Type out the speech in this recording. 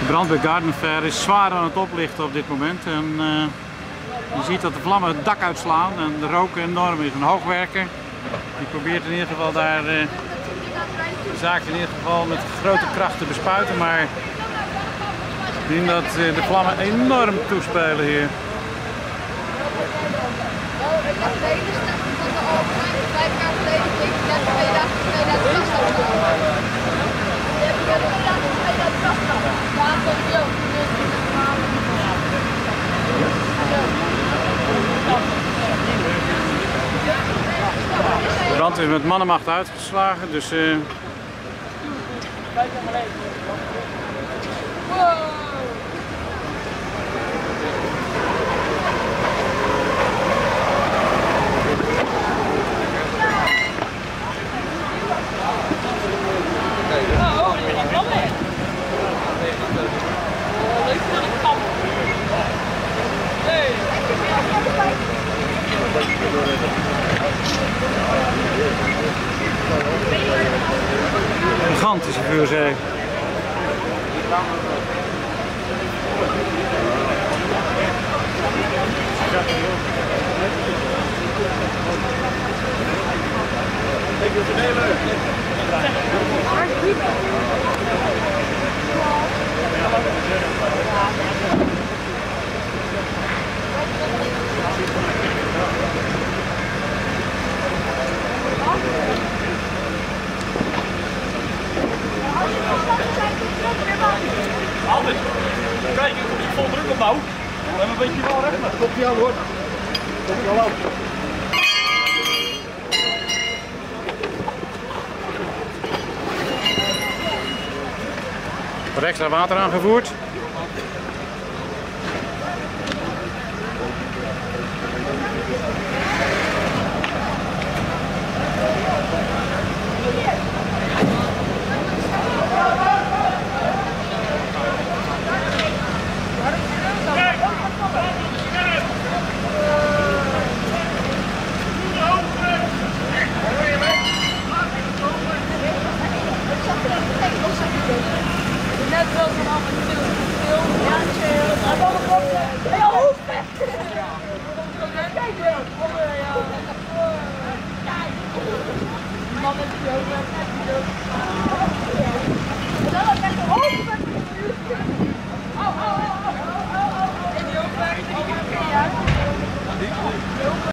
brand bij Garden Fair is zwaar aan het oplichten op dit moment. En, je ziet dat de vlammen het dak uitslaan en de rook enorm is. Een hoogwerker die probeert in ieder geval daar de zaak in ieder geval met grote kracht te bespuiten. Maar we zien dat de vlammen enorm toespelen hier. De brand is met mannenmacht uitgeslagen, dus een gigantische vuurzee. Altijd. Kijk, ik heb niet vol druk op nou. We hebben een beetje wel recht. Komt hij aan hoor. Komt hij al aan. Er extra water aangevoerd. Net wel van af en toe veel. Ja, chill. Ja, hoe vet. Kijk wel. Ja. Man met die ook.